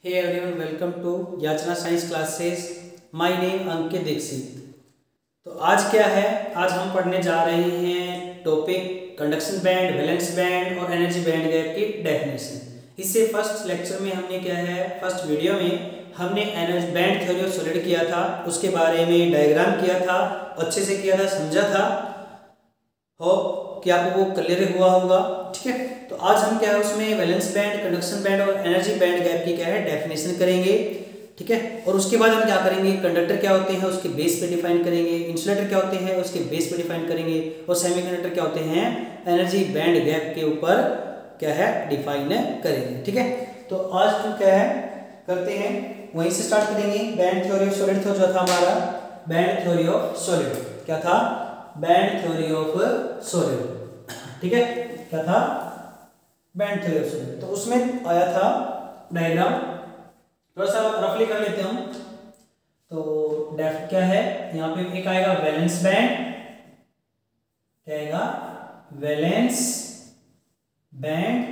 Hey everyone, welcome to Yachna science classes. My name Ankit Dikshit. तो आज क्या है, आज हम पढ़ने जा रहे हैं topic conduction band, valence band और एनर्जी बैंड गैप की डेफिनेशन। इससे फर्स्ट लेक्चर में हमने क्या है, फर्स्ट वीडियो में हमने energy band theory of solid किया था, उसके बारे में डायग्राम किया था, अच्छे से किया था, समझा था। होप कि आपको वो क्लियर हुआ होगा। ठीक है, तो आज हम क्या है उसमें वैलेंस बैंड, कंडक्शन बैंड और एनर्जी बैंड गैप की क्या है डेफिनेशन करेंगे। ठीक है, और उसके बाद हम क्या करेंगे, कंडक्टर क्या होते हैं उसके बेस पे डिफाइन करेंगे, इंसुलेटर क्या होते हैं उसके बेस पे डिफाइन करेंगे, और सेमीकंडक्टर क्या होते हैं एनर्जी बैंड गैप के ऊपर क्या है डिफाइन करेंगे। ठीक है, तो आज हम क्या है करते हैं, वहीं से स्टार्ट करेंगे। बैंड थ्योरी ऑफ सॉलिड जो था हमारा, बैंड थ्योरी ऑफ सॉलिड क्या था, बैंड थ्योरी ऑफ सॉलिड। ठीक है, क्या था बैंड थ्योरी ऑफ सॉलिड। तो उसमें आया था डायग्राम, थोड़ा सा रफली कर लेते हैं हम। तो डेफ क्या है, यहाँ पे एक आएगा वैलेंस बैंड, क्या आएगा वैलेंस बैंड,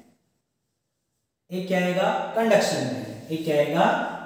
एक क्या आएगा कंडक्शन बैंड, एक क्या आएगा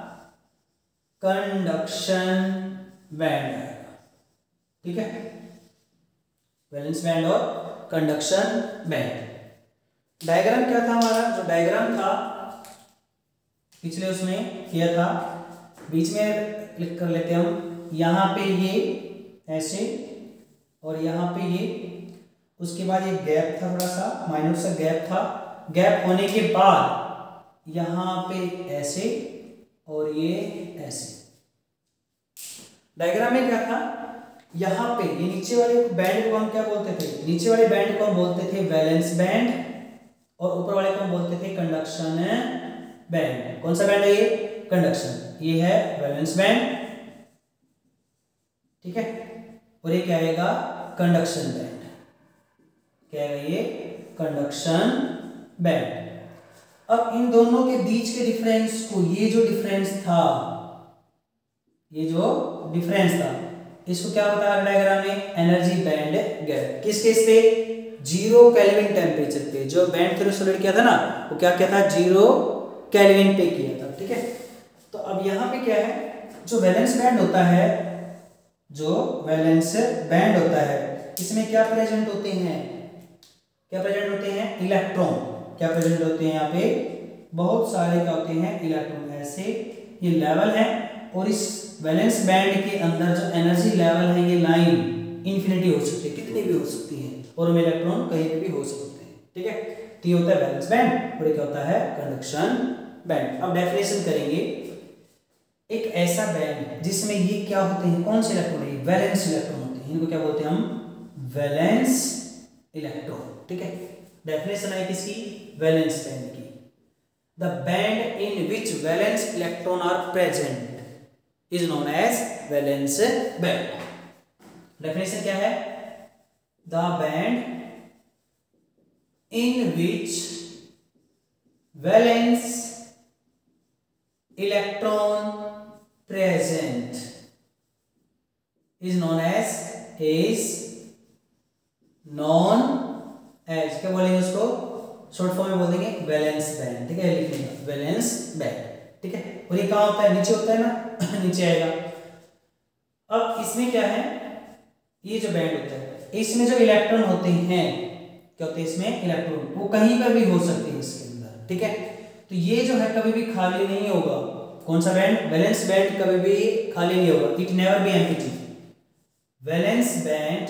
कंडक्शन बैंड आएगा। ठीक है, वैलेंस बैंड और कंडक्शन बैंड। डायग्राम क्या था हमारा, जो डायग्राम था पिछले उसमें किया था, बीच में क्लिक कर लेते हैं हम। यहाँ पे ये ऐसे और यहाँ पे ये, उसके बाद ये गैप था, थोड़ा सा माइनर सा गैप था। गैप होने के बाद यहाँ पे ऐसे और ये ऐसे। डायग्राम में क्या था, यहाँ पे ये नीचे वाले बैंड को हम क्या बोलते थे, नीचे वाले बैंड को हम बोलते थे वैलेंस बैंड, और ऊपर वाले को हम बोलते थे कंडक्शन बैंड। कौन सा बैंड है ये, कंडक्शन, ये है वैलेंस बैंड। ठीक है, और ये क्या आएगा कंडक्शन बैंड, क्या है ये कंडक्शन बैंड। अब इन दोनों के बीच के डिफरेंस को, ये जो डिफरेंस था, ये जो डिफरेंस था, इसको क्या बता रहा डायग्राम में, एनर्जी बैंड गैप। किस केस पे, 0 केल्विन टेम्परेचर पे। जो बैंड थ्योरी सॉलिड किया था ना, वो क्या किया था 0 केल्विन पे किया था। ठीक है, तो अब यहाँ पे क्या है, जो वैलेंस बैंड होता है, जो वैलेंस बैंड होता है, इसमें क्या प्रेजेंट होते हैं, क्या प्रेजेंट होते हैं इलेक्ट्रॉन, क्या प्रेजेंट होते हैं यहाँ पे बहुत सारे क्या होते हैं इलेक्ट्रॉन। ऐसे ये लेवल है, और इस वैलेंस बैंड के अंदर जो एनर्जी लेवल है, ये लाइन इंफिनिटी हो सकती है, कितनी भी हो सकती है, और में इलेक्ट्रॉन कहीं पे भी हो सकते हैं। ठीक है, तो ये होता है वैलेंस बैंड, और ये क्या होता है कंडक्शन बैंड। अब डेफिनेशन करेंगे, एक ऐसा बैंड जिसमें ये क्या होते हैं, कौन से इलेक्ट्रॉन है, वैलेंस इलेक्ट्रॉन होते हैं, इनको क्या बोलते हैं हम वैलेंस इलेक्ट्रॉन। ठीक है, डेफिनेशन है किसी वैलेंस बैंड की, the band in which valence electron are present is known as valence band. Definition क्या है, the band in which valence electron present is known as क्या बोलेंगे उसको, शॉर्ट फॉर्म में बोल देंगे वैलेंस बैंड। ठीक है, लिखेंगे वैलेंस बैंड। ठीक है, और ये कहाँ होता है, नीचे होता है ना नीचे आएगा। अब इसमें क्या है, ये जो बैंड होता है, इसमें जो इलेक्ट्रॉन होते हैं, क्या होते हैं इसमें इलेक्ट्रॉन, वो कहीं पर भी हो सकते हैं इसके अंदर। ठीक है, तो ये जो है कभी भी खाली नहीं होगा। कौन सा बैंड, वैलेंस बैंड कभी भी खाली नहीं होगा, it never be empty. Valence band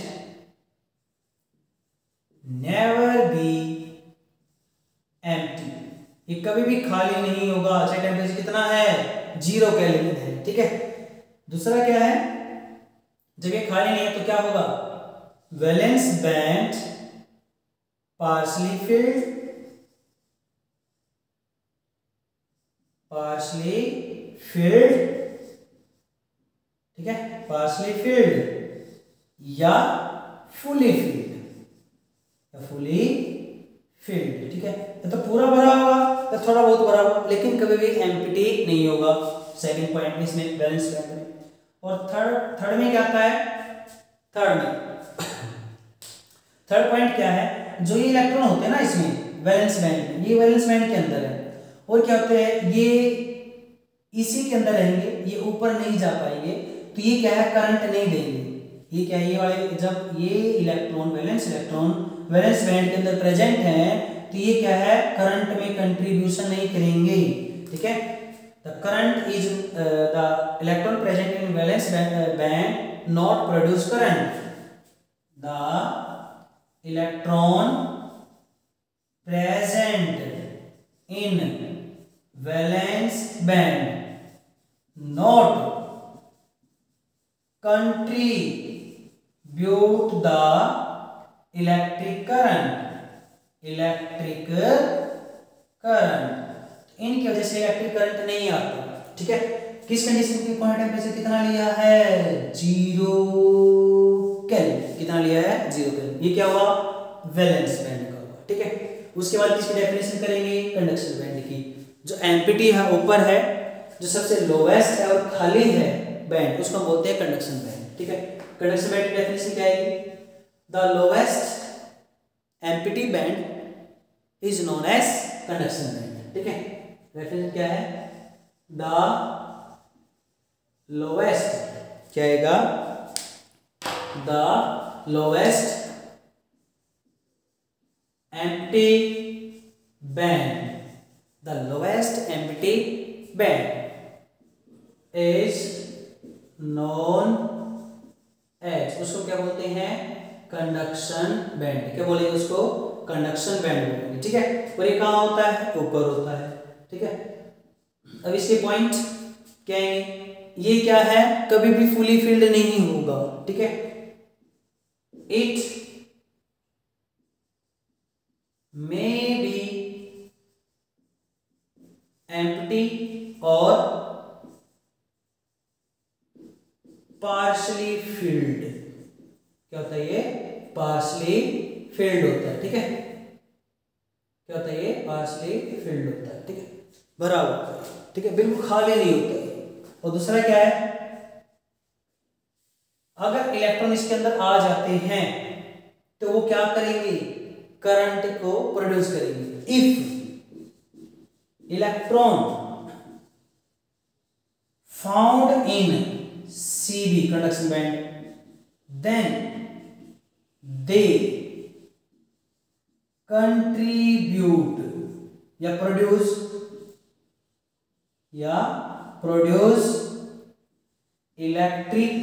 never be empty, ये कभी भी खाली नहीं होगा, चाहे टेम्परेचर कितना है 0 केल्विन है। ठीक है, दूसरा क्या है, जब ये खाली नहीं है तो क्या होगा, valence band partially filled, partially filled, ठीक है, पार्शली फिल्ड या फुली फिल्ड, या फुली फील्ड। ठीक है, तो पूरा भरा होगा या थोड़ा बहुत भरा होगा, लेकिन कभी भी एम्प्टी नहीं होगा। सेकंड पॉइंट इसमें वैलेंस बैंड में। और थर्ड में क्या आता है, थर्ड पॉइंट क्या है, जो ये इलेक्ट्रॉन होते हैं ना इसमें वैलेंस बैंड में, ये वैलेंस बैंड के अंदर है, और क्या होता है, ये इसी के अंदर रहेंगे, ये ऊपर नहीं जा पाएंगे, तो ये क्या है, करंट नहीं देंगे। ये क्या है, ये वाले जब ये इलेक्ट्रॉन वैलेंस बैंड के अंदर प्रेजेंट है, तो ये क्या है, करंट में कंट्रीब्यूशन नहीं करेंगे। ठीक है, the current is the electron present in valence band not produce current. The electron present in valence band not contribute the electric current इनकी वजह से इलेक्ट्रिक करंट नहीं आता। ठीक है, किस कंडीशन पे कौन टेम्परेचर कितना लिया है, 0 केल्विन। कितना लिया है, 0 केल्विन। ये क्या हुआ, वैलेंस बैंड का हुआ। ठीक है, उसके बाद किसकी डेफिनेशन करेंगे, कंडक्शन बैंड की। जो एम्प्टी है ऊपर है, जो सबसे लोवेस्ट है और खाली है बैंड, उसको बोलते हैं कंडक्शन बैंड। ठीक है, कंडक्शन बैंड की डेफिनेशन क्या आएगी, the lowest empty band is known as conduction band. ठीक है, डेफिनेशन क्या है, द लोवेस्ट क्या आएगा, the lowest empty band, the lowest empty band is known as, उसको क्या बोलते हैं, कंडक्शन बैंड। क्या बोलेंगे उसको, कंडक्शन बैंड बोलेंगे। ठीक है, और ये कहाँ होता है, ऊपर होता है। ठीक है, अब इसके पॉइंट क्या है, ये क्या है, कभी भी फुली फिल्ड नहीं होगा। ठीक है, it may be empty or partially filled। क्या होता है, ये partially filled होता है। ठीक है, क्या होता है, ये partially filled होता है। ठीक है, भरा हुआ होता है। ठीक है, बिल्कुल खाली नहीं होता है। और दूसरा क्या है, अगर इलेक्ट्रॉन इसके अंदर आ जाते हैं तो वो क्या करेंगे, करंट को प्रोड्यूस करेंगे। If electron found in CB conduction band, then they contribute या प्रोड्यूस इलेक्ट्रिक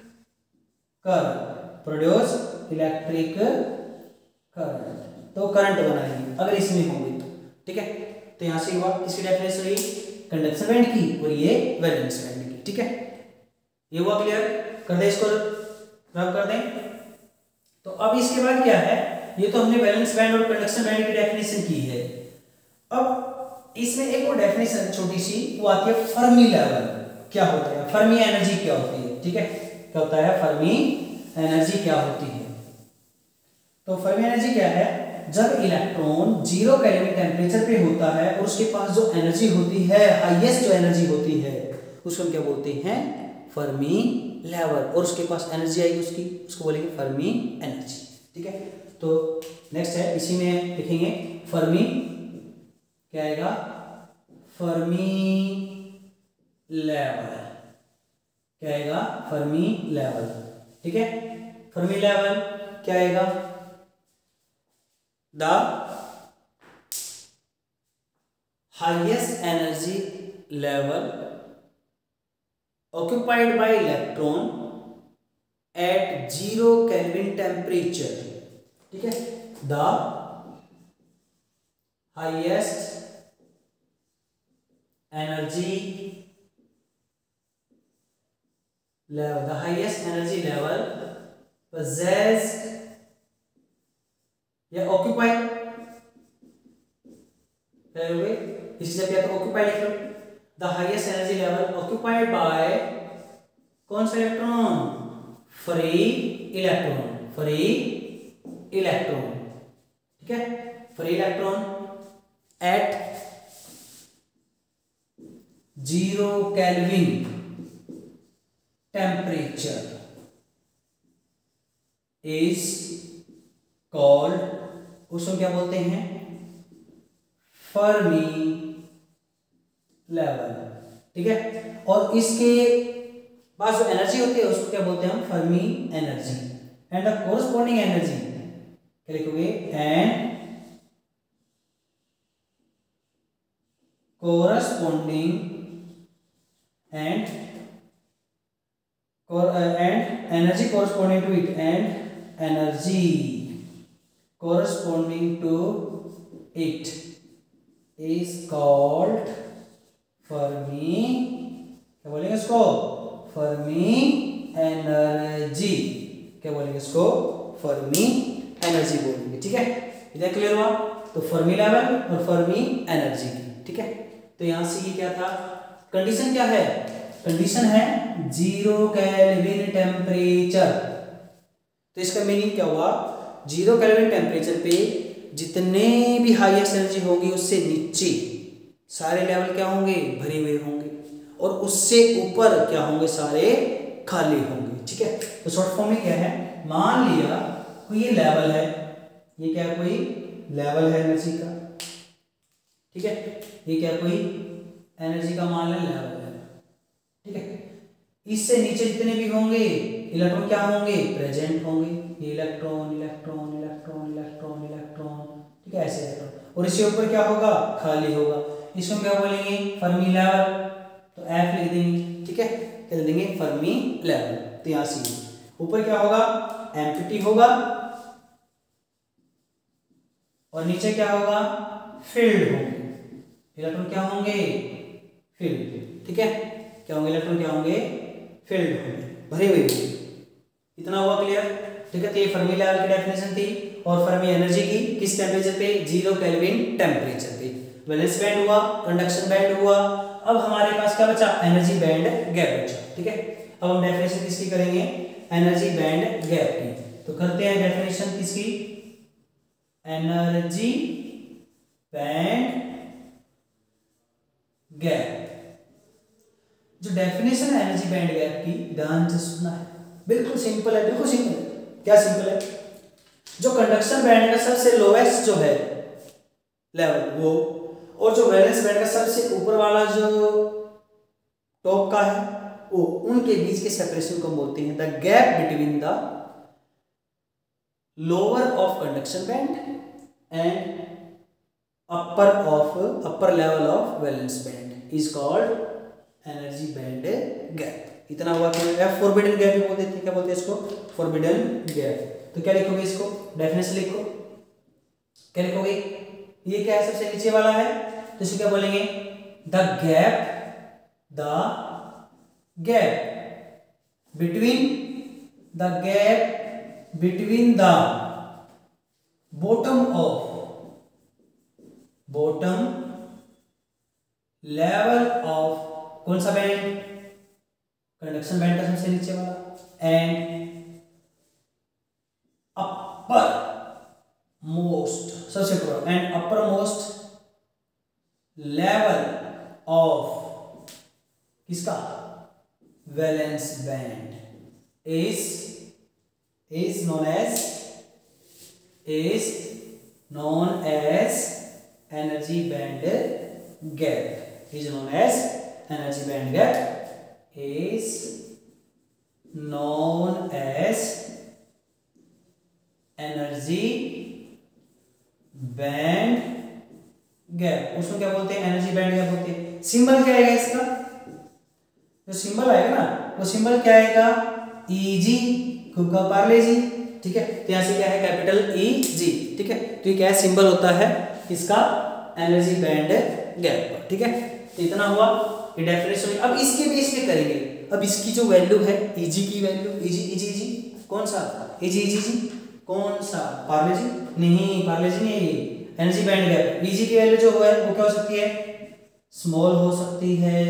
करंट, तो करंट बनाएंगे अगर इसमें होंगे तो। ठीक है, तो यहां से हुआ किसकी डेफिनेशन हुई, कंडक्शन बैंड की, और ये वैलेंस बैंड की। ठीक है, ये हुआ क्लियर, कर दे इसको, रब कर दें। तो अब इसके बाद क्या है, ये तो हमने वैलेंस बैंड और कंडक्शन बैंड की डेफिनेशन की है। अब इसमें एक और डेफिनेशन छोटी सी वो आती है, फर्मी लेवल क्या होता है, फर्मी एनर्जी क्या होती है। ठीक है, क्या होता है, फर्मी एनर्जी क्या होती है। तो फर्मी एनर्जी क्या है, जब इलेक्ट्रॉन 0 केल्विन टेम्परेचर पे होता है और उसके पास जो एनर्जी होती है, हाईएस्ट जो एनर्जी होती है, उसको हम क्या बोलते हैं, फर्मी लेवल। और उसके पास एनर्जी आएगी उसको बोलेंगे फर्मी एनर्जी। ठीक है, तो नेक्स्ट है, इसी में लिखेंगे फर्मी क्या आएगा, फर्मी लेवल। क्या आएगा, फर्मी लेवल। ठीक है, फर्मी लेवल क्या आएगा, the highest energy level occupied by electron at 0 Kelvin temperature। ठीक है, the highest energy level possessed या occupied करोगे, इसकी जब क्या तो occupied लिख लो, the highest energy level occupied by कौन सा इलेक्ट्रॉन, फ्री इलेक्ट्रॉन। ठीक है, free electron at 0 kelvin temperature is called, उसको क्या बोलते हैं, फर्मी लेवल, ठीक है। और इसके पास जो एनर्जी होती है उसको क्या बोलते हैं हम, Fermi energy. And the corresponding energy क्या लिखोगे, and corresponding and energy corresponding to it, and energy corresponding to it is called Fermi, क्या बोलेंगे इसको, फर्मी एनर्जी। क्या बोलेंगे इसको, फर्मी एनर्जी बोलेंगे, ठीक है। इधर क्लियर हुआ। तो फर्मी लेवल और फर्मी एनर्जी, ठीक है। तो यहां से ये क्या था, कंडीशन क्या है, कंडीशन है 0 केल्विन टेम्परेचर। तो इसका मीनिंग क्या हुआ, 0 केल्विन टेम्परेचर पे जितने भी हाईएस्ट एनर्जी होगी उससे नीचे सारे लेवल क्या होंगे, भरे हुए होंगे, और उससे ऊपर क्या होंगे, सारे खाली होंगे, ठीक है। तो शॉर्ट फॉर्म में क्या है, मान लिया कोई ये लेवल है, ये क्या है, कोई लेवल है एनर्जी का, ठीक है। ये क्या, कोई एनर्जी का मान लें लेवल है, ठीक है। इससे नीचे जितने भी होंगे इलेक्ट्रॉन क्या होंगे, प्रेजेंट होंगे, ये electron electron electron electron electron, ठीक है, ऐसे इलेक्ट्रॉन। और इसके ऊपर क्या होगा, खाली होगा। इसको क्या बोलेंगे, फर्मी लेवल। तो एफ लिख देंगे, ठीक है, क्या लिख देंगे, फर्मी लेवल। तो यहां से ऊपर क्या होगा, एम्प्टी होगा, और नीचे क्या होगा, फील्ड होंगे। इलेक्ट्रॉन क्या होंगे, फील्ड, ठीक है। क्या होंगे, इलेक्ट्रॉन क्या होंगे, फील्ड होंगे, भरे हुए होंगे। इतना हुआ क्लियर, ठीक है। तो ये फर्मी लेवल की डेफिनेशन थी। और फर्मी एनर्जी की किस टेम्परेचर पे, 0 केल्विन टेम्परेचर पे। वैलेंस बैंड हुआ, कंडक्शन बैंड हुआ। अब हमारे पास क्या बचा, एनर्जी बैंड गैप बचा, ठीक है। अब हम डेफिनेशन किसकी करेंगे, एनर्जी बैंड गैप की। तो करते हैं डेफिनेशन किसकी, एनर्जी बैंड गैप। जो डेफिनेशन है एनर्जी बैंड गैप की, ध्यान से सुनना है, बिल्कुल सिंपल है, बिल्कुल सिंपल है। क्या सिंपल है, जो कंडक्शन बैंड का सबसे लोएस्ट जो है लेवल वो, और जो वैलेंस बैंड का सबसे ऊपर वाला जो टॉप का है वो, उनके बीच के सेपरेशन को बोलते हैं the gap between the lower of conduction band and upper level of valence band is called energy band gap. इतना हुआ कि फॉरबिडन गैप भी बोलते थे, क्या बोलते हैं इसको, फॉरबिडन गैप। तो क्या लिखोगे इसको, डेफिनेशन लिखो, क्या लिखोगे, ये क्या है, सबसे नीचे वाला है, तो इसको क्या बोलेंगे, the gap between the bottom level of कौन सा बैंड, कंडक्शन बैंड का सबसे नीचे वाला, एंड अपर मोस्ट, सबसे ऊपर, and uppermost level of किसका, valence band is known as energy band gap, is known as energy band gap, is known as energy band gap. उसको क्या बोलते हैं, एनर्जी बैंड गैप बोलते हैं। Symbol क्या आएगा इसका, जो सिंबल आएगा ना, वो सिंबल क्या आएगा, Eg, खूब का पार्ले जी, ठीक है। तो यहां से क्या है, कैपिटल Eg, ठीक है। तो ये क्या सिंबल होता है इसका, एनर्जी बैंड गैप, ठीक है। तो इतना हुआ ये डेफिनेशन। अब इसके बेस पे करेंगे, अब इसकी जो वैल्यू है, Eg की वैल्यू, Eg कौन सा, Eg कौन सा, पार्ले जी नहीं, पार्ले जी नहीं, एनर्जी बैंड गैप। Eg की वैल्यू जो है वो क्या हो सकती है, स्मॉल हो सकती है,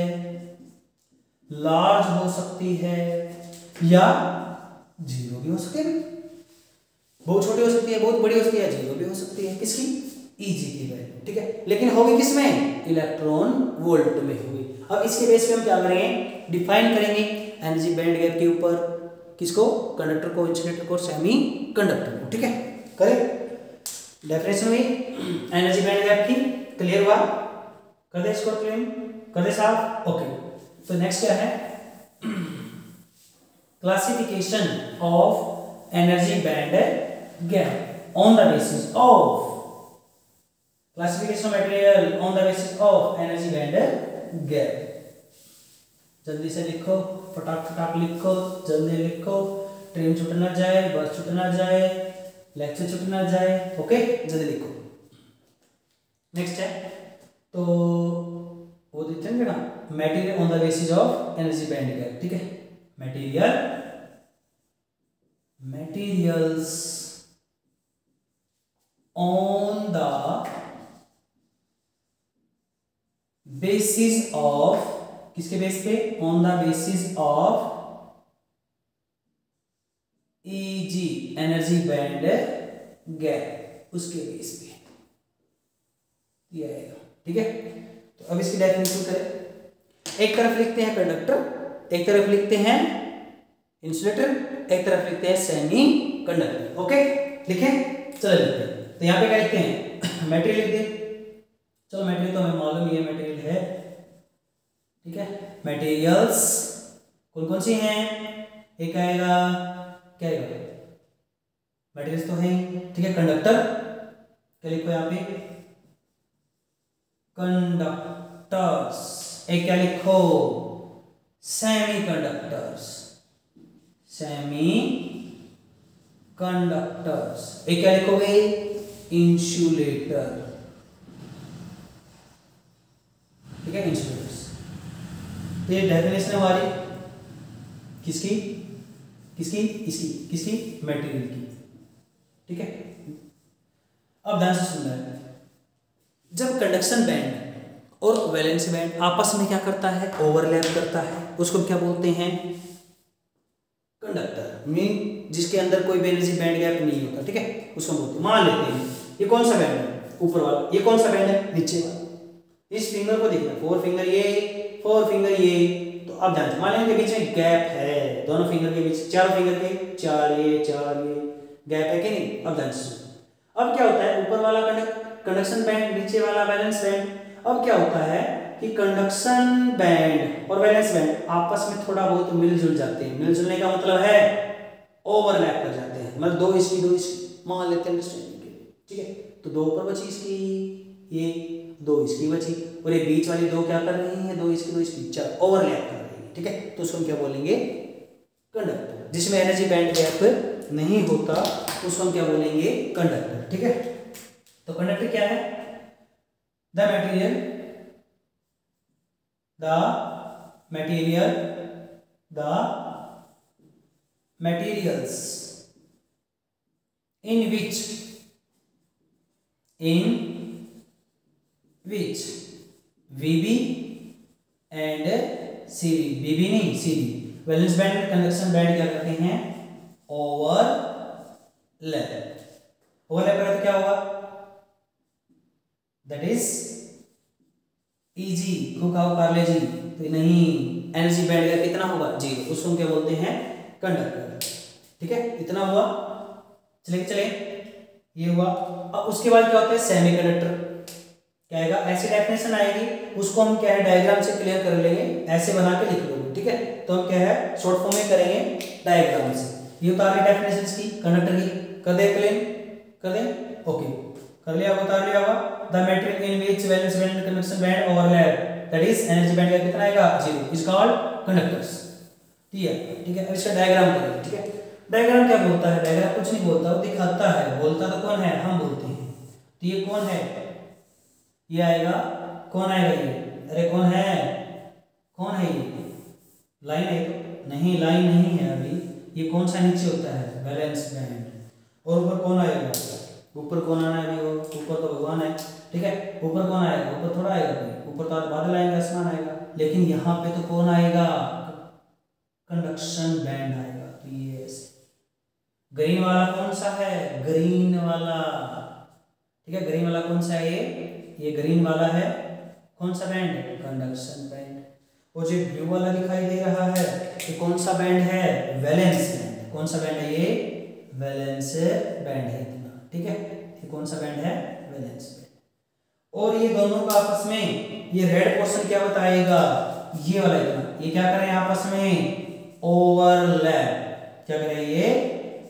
लार्ज हो सकती है, या जीरो भी हो सकती है, बहुत छोटी हो सकती है, बहुत बड़ी हो सकती है, जीरो भी हो सकती है, किसकी, Eg की वैल्यू, ठीक है। लेकिन होगी किसमें, इलेक्ट्रॉन वोल्ट में होगी। अब इसके बेस पे हम क्या करेंगे, डिफाइन करेंगे एनर्जी बैंड गैप के ऊपर, किसको, कंडक्टर को, इंसुलेटर को, सेमी कंडक्टर को, ठीक है। करें डेफिनेशन में एनर्जी बैंड गैप की, क्लियर हुआ, कर दे इसको क्लियर। कर दे साहब? ओके, तो नेक्स्ट क्या है? Classification of energy band gap on the basis of classification material on the basis of energy band gap. जल्दी से लिखो, फटाफट लिखो, जल्दी लिखो, ट्रेन छूट ना जाए, बस छूट ना जाए, लेक्चर छूट ना जाए। ओके, जल्दी लिखो। नेक्स्ट है तो वो देते हैं ना, material on the basis of energy band gap. ठीक है, materials on the basis of, किसके बेस पे? On the basis of EG energy band gap, उसके बेस पे ये आएगा। ठीक है, तो अब इसकी डेफिनेशन करें। एक तरफ लिखते हैं कंडक्टर, एक तरफ लिखते हैं इंसुलेटर, एक तरफ लिखते हैं सेमी कंडक्टर। ओके, लिखें, चलो लिखते हैं। तो यहाँ पे क्या लिखते हैं? मटेरियल लिख दें। चलो मटेरियल तो हमें मालूम ही है, मटेरियल है। ठीक है, मटेरियल्स कौन कौन सी हैं? एक आएगा, क्या आएगा? मटेरियल्स तो है। ठीक है, कंडक्टर, क्या लिखो यहाँ पे? कंडक्टर्स। एक क्या लिखो? Semiconductors, semiconductors. एक क्या लिखोगे? इंसुलेटर। ठीक है, इंसुलेटर्स। तो ये डेफिनेशन है हमारी किसकी? किसकी? इसकी, किसकी? मटेरियल की। ठीक है, अब ध्यान से सुनना है। जब कंडक्शन बैंड और वैलेंस बैंड आपस में क्या करता है? ओवरलैप करता है, उसको क्या बोलते हैं? कंडक्टर। मीन जिसके अंदर कोई भी एनर्जी बैंड गैप नहीं होता। ठीक है, उसको बोलते हैं। मान लेते हैं ये कौन सा बैंड है? ऊपर वाला। ये कौन सा बैंड है? नीचे वाला। इस फिंगर को देखना, 4 फिंगर ये, 4 फिंगर ये। तो अब ध्यान से मान लेंगे बीच में गैप है, दोनों फिंगर के बीच, 4 फिंगर के, 4 ये गैप है कि नहीं? अब ध्यान से अब क्या होता है? ऊपर वाला कंडक्शन बैंड, नीचे वाला वैलेंस बैंड। अब क्या होता है कि कंडक्शन बैंड और वैलेंस बैंड आपस में थोड़ा बहुत मिलजुल जाते हैं। मिलजुलने का मतलब है ओवरलैप कर जाते हैं, मतलब दो इसकी मान लेते हैं अंडरस्टैंडिंग के लिए। ठीक है, तो दो ऊपर बची इसकी, ये दो इसकी बची, और ये बीच वाली दो क्या कर रही हैं? दो इसकी 4 ओवरलैप कर रही है। ठीक है, तो उसको हम क्या बोलेंगे? कंडक्टर। जिसमें एनर्जी बैंड गैप नहीं होता उसको हम क्या बोलेंगे? कंडक्टर। ठीक है, तो कंडक्टर क्या है? The materials in which VB and CV, VB नहीं CV, वैलेंस बैंड और कंडक्शन बैंड क्या करते हैं? ओवरलैप करें तो क्या होगा? दैट इज इजी, खूब खाओ पार्ले जी। तो नहीं, एनर्जी बैंड गैप कितना होगा? 0। उसको हम क्या बोलते हैं? कंडक्टर। ठीक है, इतना हुआ। चले ये हुआ। अब उसके बाद क्या होता है? Semiconductor. क्या आएगा? ऐसी डेफिनेशन आएगी, उसको हम क्या है? डायग्राम से क्लियर कर लेंगे, ऐसे बना के लिख लोगे। ठीक है, तो हम क्या है? शॉर्ट फॉर्म में करेंगे डायग्राम से। ये उतार ली डेफिनेशन की कंडक्टर की, कर दे क्लेम, कर दे। ओके, कर लिया, उतार लिया होगा। The material in which valence band and conduction band overlap, that is energy band gap कितना आएगा? 0, इज कॉल्ड कंडक्टर्स। ठीक है, अब इसका डायग्राम करेंगे। ठीक है, डायग्राम क्या बोलता है? डायग्राम कुछ नहीं बोलता, वो दिखाता है। बोलता तो कौन है? हम बोलते हैं। तो ये कौन है? ये आएगा, कौन आएगा ये? अरे कौन है? कौन है ये? लाइन है तो नहीं, लाइन नहीं है अभी। ये कौन सा नीचे होता है? Valence band. और ऊपर कौन आएगा? ऊपर कौन आना है? ऊपर तो भगवान है। ठीक है, ऊपर कौन आएगा? ऊपर थोड़ा आएगा कोई, ऊपर तो बादल आएंगे, आसमान आएगा। लेकिन यहाँ पे तो कौन आएगा? कंडक्शन बैंड आएगा। तो ये ग्रीन वाला कौन सा है? ग्रीन वाला। ठीक है, ग्रीन वाला कौन सा है? ये ग्रीन वाला है। कौन सा बैंड? Conduction band. और जो ब्लू वाला दिखाई दे रहा है ये कौन सा बैंड है? Valence band. कौन सा बैंड है ये? वैलेंस बैंड है इतना। ठीक है, ये कौन सा बैंड है? Valence band. और ये दोनों का आपस में ये रेड पोर्शन क्या बताएगा, ये वाला इतना, ये क्या कर रहे हैं आपस में ओवरलैप, क्या कर रहे हैं ये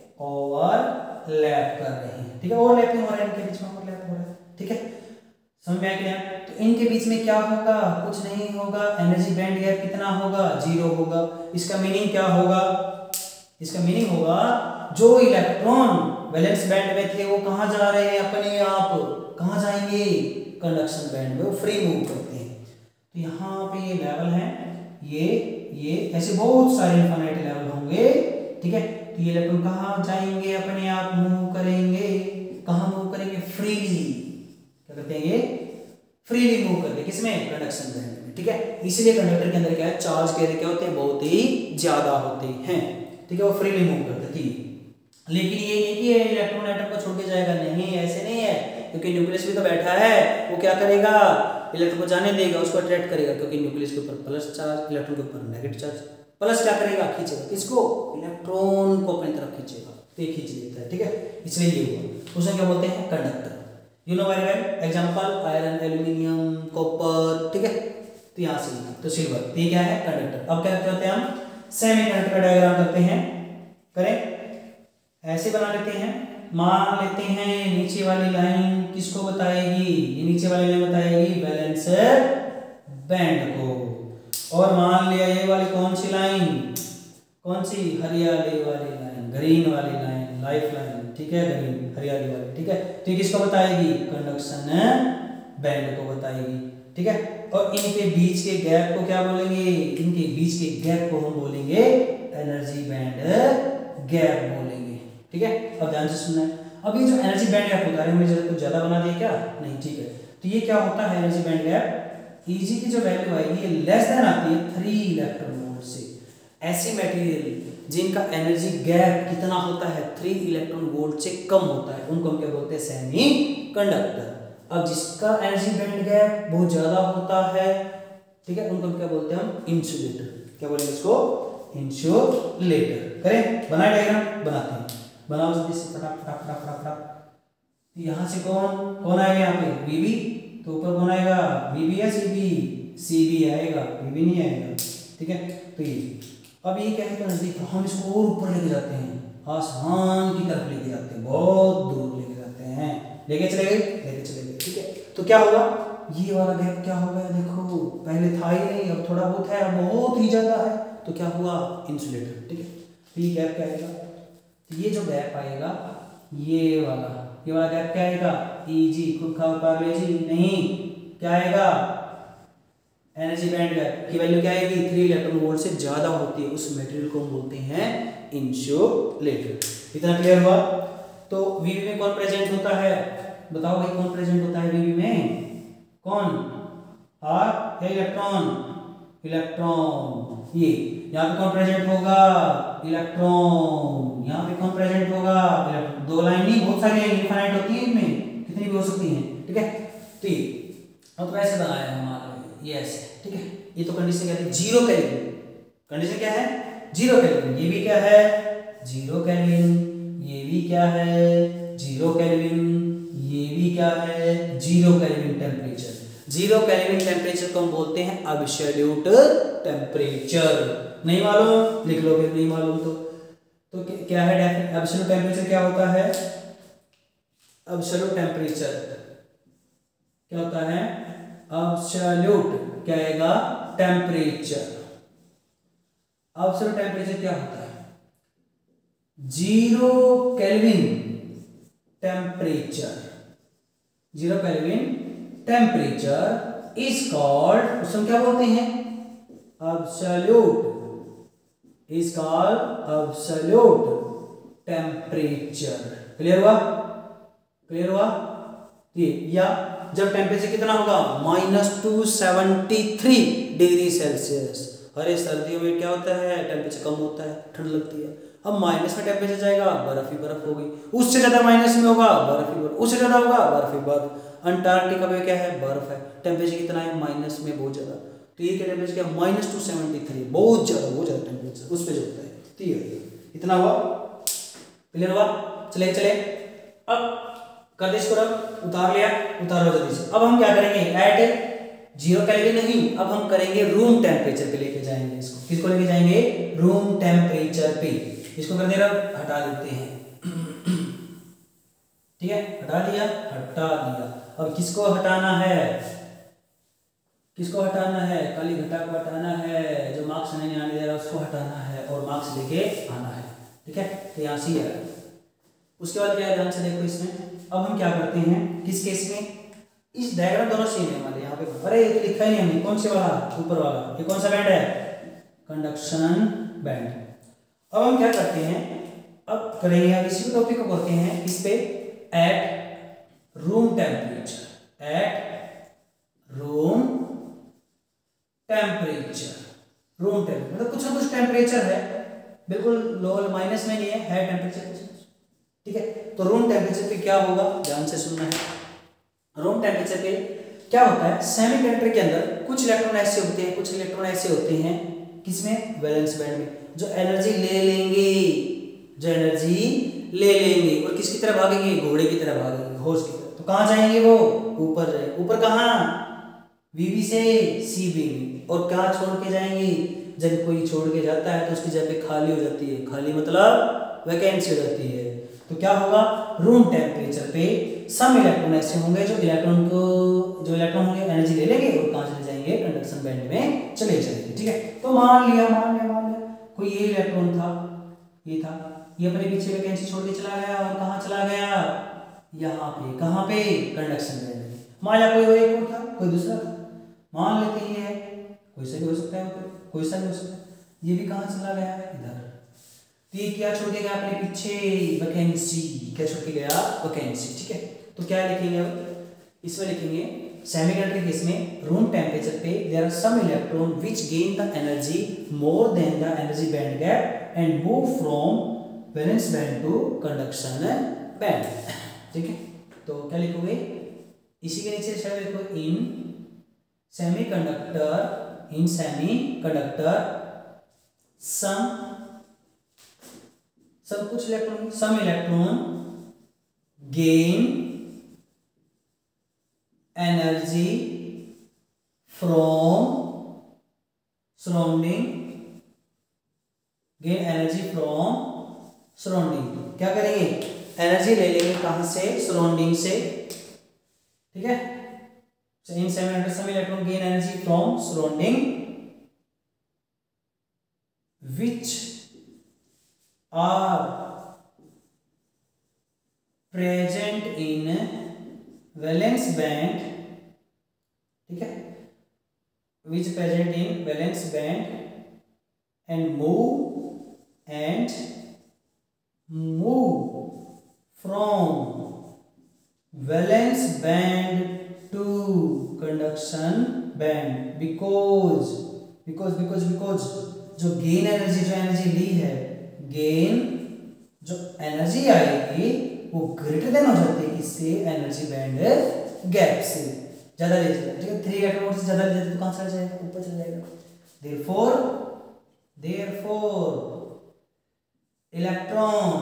ओवरलैप कर रहे हैं, ठीक है, ओवरलैपिंग हो रहा है इनके बीच में, ओवरलैप हो रहा है, ठीक है, समझ में आ गया। तो इनके बीच में क्या होगा, कुछ नहीं होगा, एनर्जी बैंड गैप कितना होगा, 0 होगा। इसका मीनिंग क्या होगा, इसका मीनिंग होगा जो इलेक्ट्रॉन वैलेंस बैंड में थे वो कहाँ जा रहे हैं, अपने आप कहाँ जाएंगे, कंडक्शन बैंड में, वो फ्री मूव करते हैं। तो यहाँ पे ये लेवल है, ये ऐसे बहुत सारे इनफाइनाइट लेवल होंगे, ठीक है। तो ये इलेक्ट्रॉन कहाँ जाएंगे, अपने आप मूव करेंगे, कहाँ मूव करेंगे, फ्रीली, क्या करते हैं ये फ्रीली मूव करते हैं, किसमें, कंडक्शन बैंड में, ठीक है। इसलिए कंडक्टर के अंदर क्या है, चार्ज क्या होते हैं, बहुत ही ज्यादा होते हैं, ठीक है, वो फ्रीली मूव करते थे। लेकिन ये नहीं कि इलेक्ट्रॉन एटम को छोड़ के जाएगा, नहीं, ऐसे नहीं है, क्योंकि न्यूक्लियस भी तो बैठा है, वो क्या करेगा, इलेक्ट्रॉन को जाने देगा, उसको अट्रैक्ट करेगा, क्योंकि न्यूक्लियस के ऊपर प्लस चार्ज, इलेक्ट्रॉन के ऊपर नेगेटिव चार्ज, प्लस क्या करेगा, खींचेगा, किसको, इलेक्ट्रॉन को अपनी तरफ खींचेगा, तो ये खींच लेता है, ठीक है, इसलिए ये हुआ, उसे क्या बोलते हैं, conductor. You know very well, example iron, aluminium, copper, ठीक है, तो यहाँ से तो सिल्वर, तो ये क्या है, कंडक्टर। अब क्या करते हैं हम, सेमीकंडक्टर का डायग्राम करते हैं, करें, ऐसे बना लेते हैं, मान लेते हैं नीचे वाली लाइन किसको बताएगी, ये नीचे वाली लाइन बताएगी वैलेंस बैंड को, और मान लिया ये वाली कौन सी लाइन, कौन सी, हरियाली वाली लाइन, ग्रीन वाली लाइन, लाइफ लाइन, ठीक है, ग्रीन हरियाली वाली, ठीक है, तो किसको बताएगी, कंडक्शन बैंड को बताएगी, ठीक है। और इनके बीच के गैप को क्या बोलेंगे, इनके बीच के गैप को हम बोलेंगे एनर्जी बैंड गैप बोलेंगे, ठीक है। अब ध्यान से सुनना है, अब ये जो एनर्जी बैंड गैप होता है, हमने कुछ ज्यादा बना दिया क्या, नहीं, ठीक है। तो ये क्या होता है, एनर्जी बैंड गैप, Eg की जो वैल्यू आएगी ये लेस देन आती है 3 इलेक्ट्रॉन वोल्ट से। ऐसे मटेरियल जिनका एनर्जी गैप कितना होता है, 3 इलेक्ट्रॉन वोल्ट से कम होता है, उनको हम क्या बोलते हैं, सेमी कंडक्टर। अब जिसका एनर्जी बैंड गैप बहुत ज्यादा होता है, ठीक है, उनको हम क्या बोलते हैं, हम इंसुलेटर, क्या बोलेंगे इसको, इंसुलेटर। करें, बनाए डायग्राम, बनाते हैं, बनाओ जल्दी से, फटाफट फटाफट फटाफट। यहाँ से कौन आएगा, यहाँ पे Vb, तो ऊपर कौन आएगा, Vb या Cb, Cb आएगा, Vb नहीं आएगा, ठीक है। तो ये अब ये क्या है, नजदीक, हम इसको और ऊपर लेके जाते हैं, आसमान की तरफ लेके जाते हैं, बहुत दूर लेके जाते हैं, लेके चले गए, ठीक है। तो क्या होगा, ये वाला गैप क्या हो गया, देखो पहले था ही नहीं, अब थोड़ा बहुत है, अब बहुत ही ज्यादा है, तो क्या हुआ, इंसुलेटर, ठीक है। तो ये गैप क्या आएगा, तो ये जो गैप आएगा, ये वाला गैप क्या आएगा, Eg, खुद का ऊपर ले जी, नहीं, क्या आएगा, एनर्जी बैंड गैप की वैल्यू क्या आएगी, 3 इलेक्ट्रॉन वोल्ट से ज्यादा होती है, उस मटेरियल को हम बोलते हैं इंसुलेटर। इतना क्लियर हुआ। तो Vb में कौन प्रेजेंट होता है, बताओ भाई, कौन प्रेजेंट होता है Vb में, कौन, आर या इलेक्ट्रॉन, ये यहाँ पे कौन प्रेजेंट होगा, इलेक्ट्रॉन, यहाँ पे कौन प्रेजेंट होगा, इलेक्ट्रॉन। दो लाइन नहीं, बहुत सारी इनफाइनाइट होती है, इनमें कितनी भी हो सकती हैं, ठीक है। तो ये अब तो ऐसे बनाया है हमारा, ये ऐसे, ठीक है। ये तो कंडीशन क्या है, 0 केल्विन, कंडीशन क्या है, 0 केल्विन, ये भी क्या है, 0 केल्विन, ये भी क्या है, 0 केल्विन, ये भी क्या है, 0 केल्विन टेम्परेचर। 0 केल्विन टेम्परेचर को हम बोलते हैं एब्सोल्यूट टेम्परेचर। नहीं मालूम, लिख लो, फिर नहीं मालूम तो क्या है एब्सोल्यूट टेम्परेचर, क्या होता है, एब्सोल्यूट टेम्परेचर क्या होता है, एब्सोल्यूट क्या आएगा, टेम्परेचर। एब्सोल्यूट टेम्परेचर क्या होता है, 0 kelvin temperature, 0 kelvin temperature is called, उसको क्या बोलते हैं, absolute, is called absolute temperature. Clear हुआ, या जब टेम्परेचर कितना होगा, -273 डिग्री सेल्सियस। अरे सर्दियों में क्या होता है, टेम्परेचर कम होता है, ठंड लगती है। अब माइनस में टेम्परेचर जाएगा, बर्फ ही बर्फ हो गई, उससे ज्यादा माइनस में होगा, बर्फ ही बर्फ, उससे ज्यादा होगा, बर्फ ही बर्फ। अंटार्कटिका में क्या है, बर्फ है, टेम्परेचर कितना है, माइनस में बहुत ज्यादा। तो ये क्या टेम्परेचर क्या, -273, बहुत ज्यादा टेम्परेचर उस पर जो होता है। तो ये इतना हुआ, क्लियर हुआ, चले। अब कर दे इसको रब, उतार लिया, उतारो जल्दी से। अब हम क्या करेंगे, एट 0 केल्विन नहीं, अब हम करेंगे रूम टेम्परेचर पे लेके जाएंगे इसको। किसको लेके जाएंगे, रूम टेम्परेचर पे। इसको कर दे रब, हटा देते हैं, ठीक है, हटा दिया, हटा दिया। अब किसको हटाना है, किसको हटाना है, काली घटा को हटाना है, जो मार्क्स नहीं आने दे रहा उसको हटाना है और मार्क्स लेके आना है, ठीक है। तो यहाँ सी है। उसके बाद क्या है, ध्यान से देखो इसमें, अब हम क्या करते हैं, किस केस में, इस डायग्राम दोनों सेम है हमारे यहाँ पे। अरे ये तो लिखा ही नहीं हमने, कौन से वाला, ऊपर वाला, ये कौन सा बैंड है, कंडक्शन बैंड। अब हम क्या करते हैं, अब करेंगे, अब इसी टॉपिक को करते हैं इस पे, at room temperature, at room temperature, room temperature मतलब कुछ ना कुछ टेम्परेचर है, बिल्कुल लो माइनस में नहीं है टेम्परेचर, ठीक है। तो रूम टेम्परेचर पे क्या होगा, ध्यान से सुनना है। रूम टेम्परेचर पे क्या होता है, सेमीकंडक्टर के अंदर कुछ इलेक्ट्रॉन ऐसे होते हैं, कुछ इलेक्ट्रॉन ऐसे होते हैं, किसमें, वैलेंस बैंड में, जो एनर्जी ले लेंगे, जो एनर्जी ले लेंगे और किसकी तरह भागेंगे, घोड़े की तरह भागेंगे, हॉर्स की तरह। तो कहाँ जाएंगे वो, ऊपर जाएंगे। ऊपर कहाँ, वीबी से सीबी में। और क्या छोड़ के जाएंगे, जब कोई छोड़ के जाता है तो उसकी जगह खाली हो जाती है, खाली मतलब वैकेंसी हो जाती है। तो क्या होगा, रूम टेम्परेचर पे सम इलेक्ट्रॉन ऐसे होंगे जो इलेक्ट्रॉन होंगे एनर्जी ले लेंगे और कहाँ चले जाएंगे, कंडक्शन बैंड में चले जाएंगे, ठीक है। तो मान लिया कोई ये इलेक्ट्रॉन था, ये था, ये अपने पीछे वैकेंसी छोड़ के चला गया और कहाँ चला गया, यहाँ पे, कहाँ पे, कंडक्शन बैंड में। मान लिया कोई और एक और था, कोई दूसरा था, मान लेते ही है, कोई सा भी हो सकता है, कोई सा भी हो सकता है। ये भी कहाँ चला गया, इधर। तो ये क्या छोड़ के गया अपने पीछे, वैकेंसी। क्या छोड़ के गया, वैकेंसी, ठीक है। तो क्या लिखेंगे, अब इसमें लिखेंगे सेमीकंडक्टर केस में रूम टेम्परेचर पे there are some electron which gain the energy more than the energy band gap and move from valence band to conduction band, ठीक है। तो क्या लिखोगे, इसी के नीचे शायद लिखो, इन सेमीकंडक्टर सब कुछ electron, some electron gain energy from surrounding, gain energy from surrounding. क्या करेंगे, एनर्जी ले लेंगे कहां से, सराउंडिंग से, ठीक है। In semiconductor some electron gain energy from surrounding which are present in valence band, ठीक है, which present in valence band and move from valence band to conduction band because जो गेन एनर्जी, जो energy ली है, gain जो energy आएगी वो greater than हो जाती है किससे, एनर्जी बैंड गैप से, ज्यादा ले जाएगा, ठीक है। 3 इलेक्ट्रॉन से ज्यादा ले जाते तो कहां चला जाएगा, ऊपर चला जाएगा। therefore electron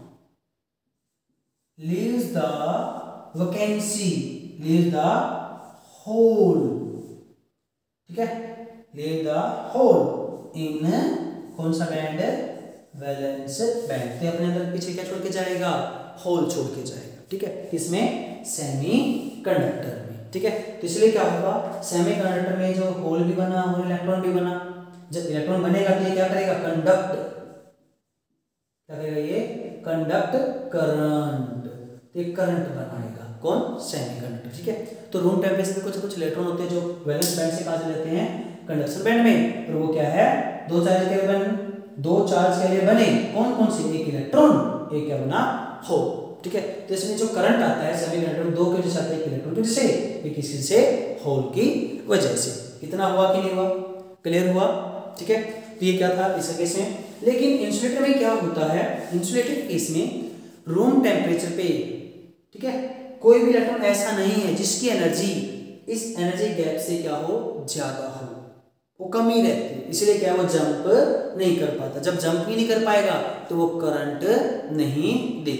leaves the vacancy, leaves the hole, ठीक है, leave the hole इन कौन सा बैंड, वैलेंस बैंड। तो अपने अंदर पीछे क्या छोड़ के जाएगा, होल छोड़ के जाएगा, ठीक है, इसमें सेमीकंडक्टर में, ठीक है। तो इसलिए क्या होगा, सेमीकंडक्टर में जो होल भी बना और इलेक्ट्रॉन भी बना, जब इलेक्ट्रॉन बनेगा तो ये क्या करेगा, कंडक्ट, क्या करेगा, ये कंडक्ट करंट, तो एक करंट बनाएगा, कौन, सेमीकंडक्टर, ठीक है। तो रूम टेम्परेचर पे कुछ इलेक्ट्रॉन होते हैं जो वैलेंस बैंड से कहां से लेते हैं, कंडक्शन बैंड में, और वो क्या है, दो चार्ज के लिए बने, कौन से, एक इलेक्ट्रॉन, एक क्या बना, होल, ठीक है। तो इसमें जो करंट आता है सेमीकंडक्टर में, दो के वजह से आता है, एक इलेक्ट्रॉन की वजह से, एक किसी से, होल की वजह से। इतना हुआ कि नहीं हुआ, क्लियर हुआ, ठीक है। तो ये क्या था इस केस में। लेकिन इंसुलेटर में क्या होता है, इंसुलेटर केस में रूम टेम्परेचर पे, ठीक है, कोई भी इलेक्ट्रॉन ऐसा नहीं है जिसकी एनर्जी इस एनर्जी गैप से क्या हो, ज्यादा हो, वो कम ही रहती है, इसलिए क्या वो जंप नहीं कर पाता। जब जंप ही नहीं कर पाएगा तो वो करंट नहीं देता,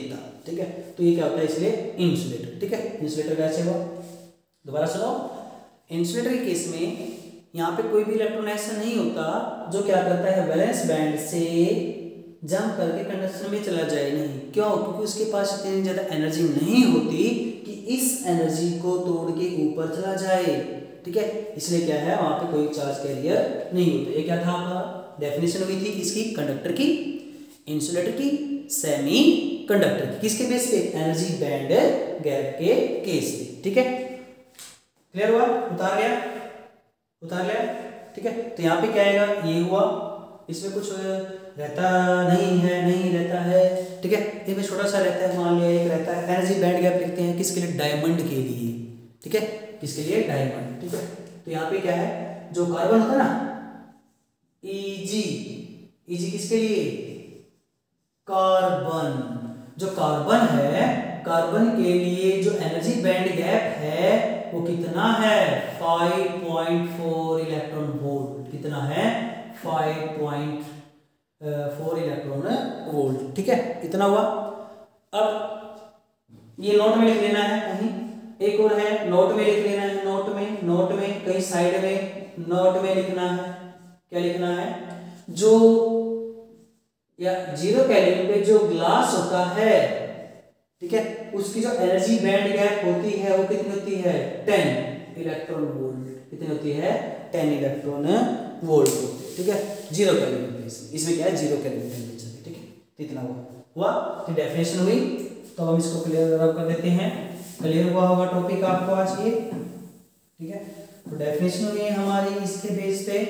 ठीक है। तो ये क्या होता है इसलिए इंसुलेटर, ठीक है। इंसुलेटर कैसे हुआ, दोबारा सुनो। इंसुलेटर के केस में यहाँ पे कोई भी इलेक्ट्रॉन ऐसा नहीं होता जो क्या करता है वैलेंस बैंड से जंप करके कंडक्शन में चला जाए, नहीं। क्यों, क्योंकि उसके पास इतनी ज़्यादा एनर्जी नहीं होती कि इस एनर्जी को तोड़ के ऊपर चला जाए, ठीक है। इसलिए क्या है वहाँ पे कोई चार्ज कैरियर नहीं होता। ये क्या था हमारा डेफिनेशन हुई थी किसकी, कंडक्टर की, इंसुलेटर की, सेमी कंडक्टर की। किसके बेस पे, एनर्जी बैंड गैप के केस पे, ठीक है। क्लियर हुआ, उतार लिया, उतार लिया, ठीक है। तो यहाँ पे क्या आएगा, ये हुआ, इसमें कुछ रहता नहीं है, नहीं रहता है, ठीक है। इसमें छोटा सा रहता है, मान लिया एक रहता है। एनर्जी बैंड गैप लिखते हैं किसके लिए, डायमंड के लिए, ठीक है, किसके लिए, डायमंड, ठीक है। तो यहाँ पे क्या है, जो कार्बन होता है ना, Eg, Eg किसके लिए, कार्बन, जो कार्बन है, कार्बन के लिए जो एनर्जी बैंड गैप है वो कितना है, 5.4 इलेक्ट्रॉन वोल्ट, कितना है, 5.4 इलेक्ट्रॉन वोल्ट, ठीक है, इतना हुआ। अब ये नोट में लिख लेना है कहीं, एक और है नोट में लिख लेना है, नोट में कहीं साइड में नोट में लिखना है, क्या लिखना है, जो या 0 केल्विन पे जो ग्लास होता है, ठीक है, उसकी जो एनर्जी बैंड गैप होती है वो कितनी होती है, 10 इलेक्ट्रॉन वोल्ट, कितनी होती है, 10 इलेक्ट्रॉन वोल्ट होती है, ठीक है। 0 केल्विन पे, इसमें क्या है 0 केल्विन टेम्परेचर, ठीक है। इतना हुआ तो डेफिनेशन हुई। तो हम इसको क्लियर कर देते हैं, क्लियर हुआ होगा टॉपिक आपको आज ये, ठीक है। तो डेफिनेशन हुई हमारी इसके बेस पे,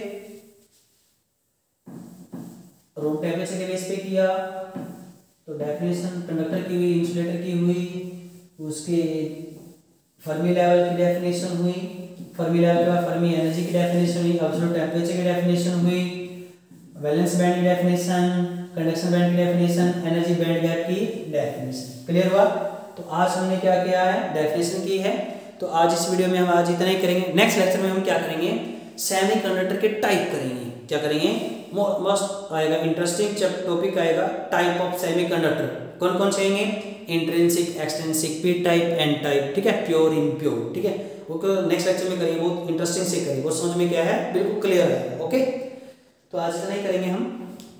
रूम टेम्परेचर के बेस पे किया, तो डेफिनेशन कंडक्टर की हुई, इंसुलेटर की हुई, उसके फर्मी लेवल की डेफिनेशन हुई, फर्मी लेवल के बाद फर्मी एनर्जी की डेफिनेशन हुई, एब्सोल्यूट टेम्परेचर की डेफिनेशन हुई, वैलेंस बैंड की डेफिनेशन, कंडक्शन बैंड की डेफिनेशन, एनर्जी बैंड गैप की डेफिनेशन। क्लियर हुआ। तो आज हमने क्या किया है, डेफिनेशन की है। तो आज इस वीडियो में हम आज इतना ही करेंगे। नेक्स्ट लेक्चर में हम क्या करेंगे, सेमीकंडक्टर के टाइप करेंगे, क्या करेंगे, मस्त आएगा, इंटरेस्टिंग टॉपिक आएगा, टाइप ऑफ सेमीकंडक्टर कौन कौन से आएंगे, intrinsic, extrinsic, P type, N type, ठीक है, प्योर, इम्प्योर, ठीक है। वो नेक्स्ट लेक्चर में करेंगे, बहुत इंटरेस्टिंग से करेंगे, वो समझ में क्या है बिल्कुल क्लियर है, ओके। तो आज इतना ही करेंगे हम।